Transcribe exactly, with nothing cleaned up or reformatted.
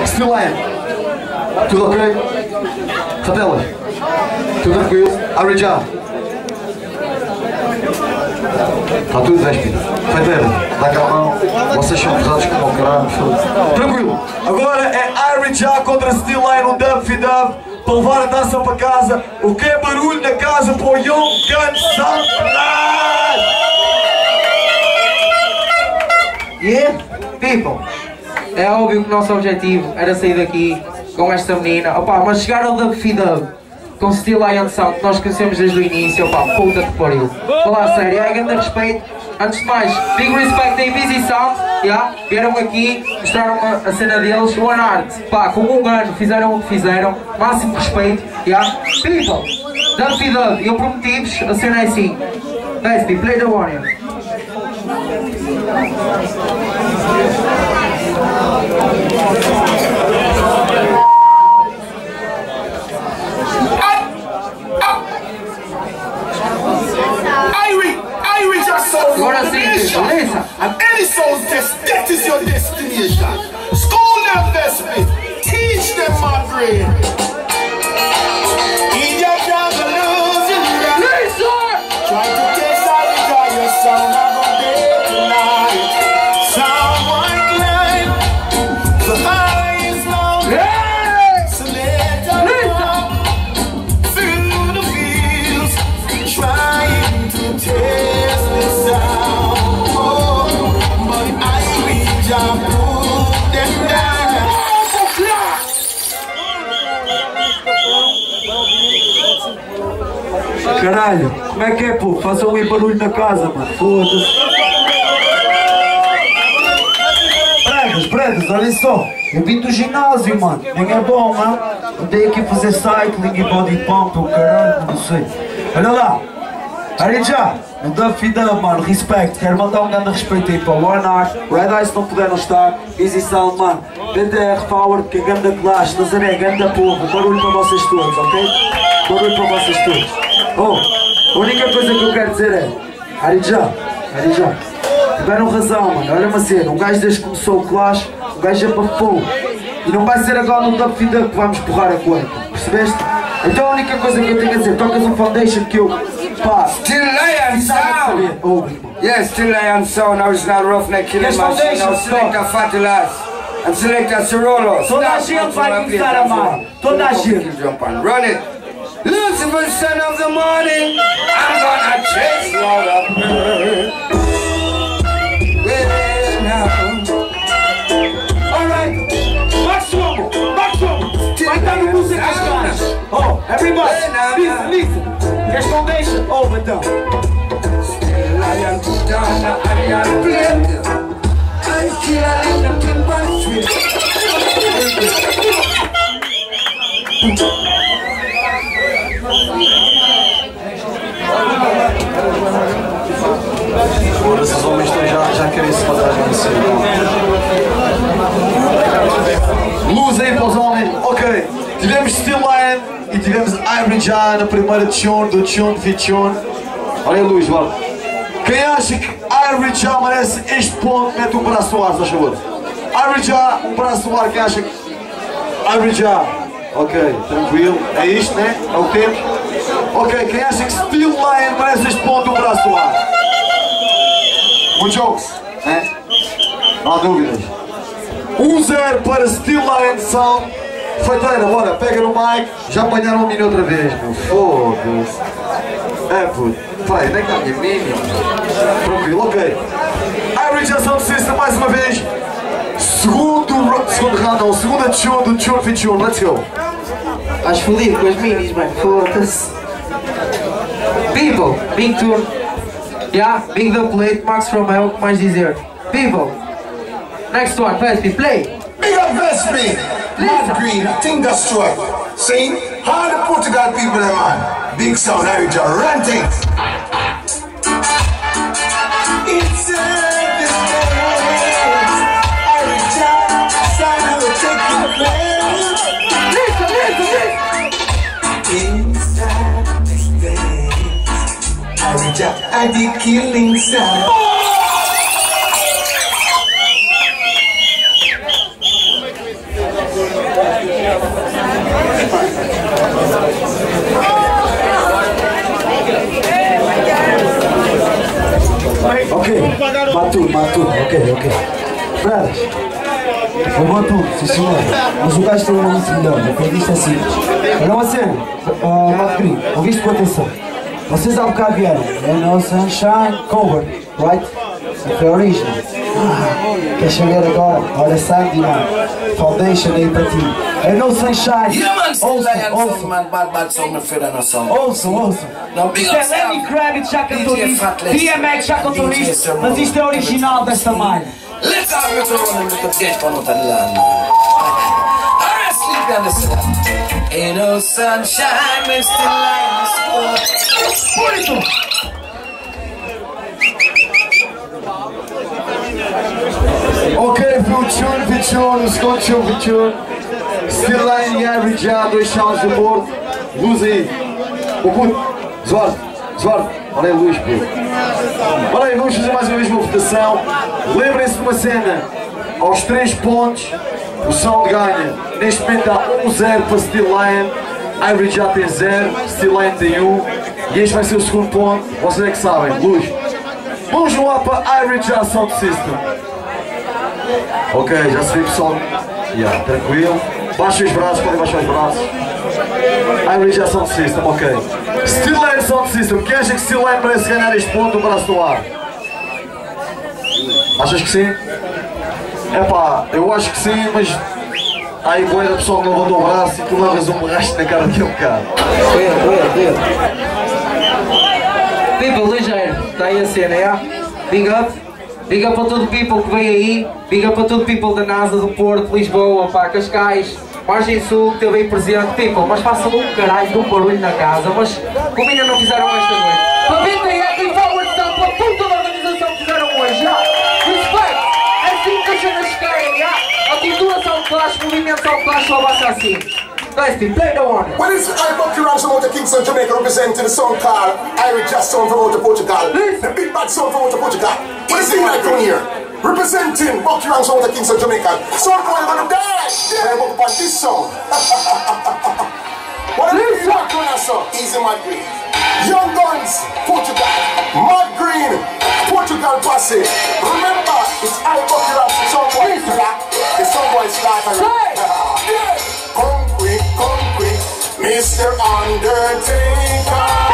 Still Lion. Tudo ok? Fatela? Tudo tranquilo? Abre já. Está tudo déspida. Feiteira, dá aquela mão. Vocês são pesados como o caralho. Tranquilo. Agora é Irie Já contra Still Lion, um dub fi dub. Para levar a dança para casa. O que é barulho na casa para o Young Gun Sound? Yeah, people. É óbvio que o nosso objetivo era sair daqui com esta menina. Opa, mas chegar ao dub fi dub com Still Lion Sound, que nós conhecemos desde o início, opa, puta que pariu. Falar a sério, é grande respeito. Antes de mais, big respect a Busy Sound, yeah, vieram aqui, mostraram a, a cena deles, One Art, pá, com um ano fizeram o que fizeram, máximo respeito, yeah. People, dub fi dub, eu prometi-vos, a cena é assim. Vespi, play the one here. Agora sim, beleza? And any soul's test, that is your destination. School them, Vespi. Teach them, my brain. In your jungle, losing right. Try to taste all the joy, your sound of a day tonight. Sound white line. The high is long. So let us walk through the fields, trying to taste the sound. Oh, but I reach out, put them down. Caralho, como é que é, pô? Façam aí barulho na casa, mano. Foda-se. Pregas, pregas, olha só. Eu vim do ginásio, mano. Nem é bom, mano. Andei aqui a fazer cycling e body pump, o caralho, não sei. Olha lá. Irie Já, um dub fi dub, mano, respect. Quero mandar um grande respeito aí para o One Art, Red Eyes não puderam estar, Busy Sound, mano, B T R Power, que é ganda classe, Nazaré, ganda povo, barulho para vocês todos, ok? Barulho para vocês todos. Oh, a única coisa que eu quero dizer é, Irie Já, Irie Já, tiveram razão, mano, olha uma cena, um gajo desde que começou o Clash, o gajo é para fogo, e não vai ser agora no dub fi dub que vamos porrar a cueca, percebeste? Então a única coisa que eu tenho a dizer, tocas um foundation que eu, pá, Still Lion Sound! oh, Yes, Still Lion Sound, original Roughneck Killing Yes, Machine, foundation, now Selector Fatilas, and Selector Cirolo. Toda a gente vai começar a mão, toda a gente. Jump on, run it. Lucifer, son of the morning, I'm gonna chase you out of her. Well, now. Alright, maximum, maximum. Vai dar no música as caras. Oh, everybody, listen, listen. Yes, foundation, over down. Still Lion put down the iron plate. I kill in the timber street. Agora esses homens estão já, já querem se matar já nesse luz aí para os homens. Ok, tivemos Still Lion e tivemos Irie Já na primeira tune do Tune fi Tune. Olha a luz, vale. Quem acha que Irie Já merece este ponto, mete um braço no ar, se favor. Irie Já, um braço no ar, quem acha que... Irie Já. Ok, tranquilo, é isto, né? É o tempo. Ok, quem acha que Still Lion merece este ponto, um braço no ar. Muitos jogos, né? Não há dúvidas. um zero para Still Lion Sound. Feiteira, bora, pega no mic. Já apanharam um mini outra vez, meu. Foda-se. É, puto. Pai, nem está a minha mini. Tranquilo, ok. Irie Já Sound System mais uma vez. Segundo, segundo round, não, segunda tune do Tune fi Tune. Let's go. Estás fodido com as minis, mano, foda-se. People, big tune. Yeah, big the plate, Max from Hell, o que mais dizer? People, next one, Vespi, play. Big up Vespi. Mad Green, Thing Destroy. See? How the Portugal people, them, man. Big sound, Irie Ja, run things. It's a Irie Ja, sound will take the place. Listen, listen, listen. Inside the space, Irie Ja, I be killing sound. Está tudo, ok, ok. Brothers, levou tudo, sim senhor. Mas o gajo tem uma muito melhor, ok? Isto é simples. Olha uma cena, uh, Mato Gringo, ouviste com atenção. Vocês há bocado vieram, é no Sunshine Cover, right? Isso foi original. Ah, quer saber agora? Olha, Sandy, man. Foundation aí para ti. É no Sunshine. Yeah, man, still Ouçam, lion ouçam. sound, man, bad, bad sound, my friend, and a sound. Ouçam, ouçam. Now, big Isto up, é Lenny Sam. Kravitz, já cantou D J isto, Fatless. D M X já cantou D J isto, Sam. mas isto é original desta malha. Let's have it on and look at get fun out of the land. Alright, sleep on the sun. Ain't no sunshine, man, still lion sound. Put it on. Ok, Future, Future, o segundo show Future. Still Line e Average já, dois chaves de Porto. Luz aí. O puto, Zuardo, Zuardo, olha aí a luz, puto. Olha aí, vamos fazer mais uma vez uma votação. Lembrem-se de uma cena. Aos três pontos, o Sound ganha. Neste momento há um zero para Still Lion. Average já tem zero, Still Lion tem um. E este vai ser o segundo ponto. Vocês é que sabem, luz. Vamos lá para Average já Sound System. Ok, já se vê pessoal. Yeah, tranquilo. Baixa os braços, podem baixar os braços. Average já Sound System, ok. Still Lion Sound System. Quem acha que Still Lion merece ganhar este ponto? O braço no ar. Achas que sim? Epá, eu acho que sim, mas aí boa da pessoa que não levantou o braço e tu levas um rasto na cara daquele cara. Cuida, cuida, cuida. People, ligeiro, está aí a cena, já? Big up. Big up para todo o people que veio aí. Big up para todo o people da NASA, do Porto, Lisboa, pá, Cascais, Margem Sul, que esteve aí presente. People, mas façam um caralho de um barulho na casa, mas como ainda não fizeram esta noite. Para B T S e Forward Style, para a puta da organização que fizeram hoje, já? Respeito! Assim que as cenas caem, já? A cultura Sound Clash, o movimento Sound Clash só baixa assim. Dusty, play the one. Well, it's I Bucky Ranch from out of Kingston, Jamaica, representing the song called Irish Jazz Sound from out of Portugal. The big bad sound from out of Portugal. What is it like down here? Representing Bucky Ranch from out of Kingston, Jamaica. Sound boy, you're gonna die! Yeah, but about this song. What is it like doing that song? Easy Mad Green. Young Guns, Portugal. Mad Green, Portugal posse. Remember, it's I Bucky Ranch, the song boy is black. The song boy is black. Yeah. Come quick, come quick, Mister Undertaker.